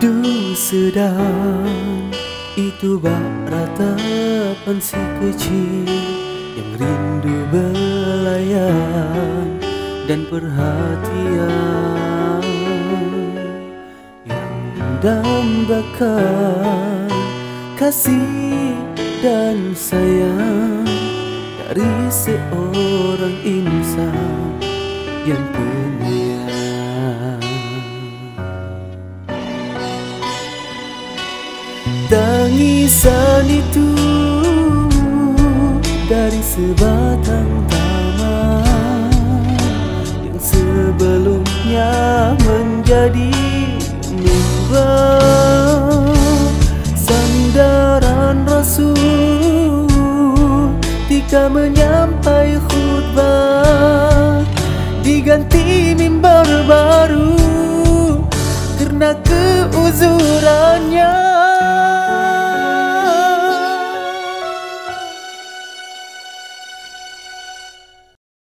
Du sedang itu bak ratapan si kecil yang rindu belayan dan perhatian yang mendambakan kasih dan sayang dari seorang insan yang penyayang. Tangisan itu dari sebatang taman yang sebelumnya menjadi mimbar, sandaran Rasul ketika menyampai khutbah, diganti mimbar baru karena keuzurannya.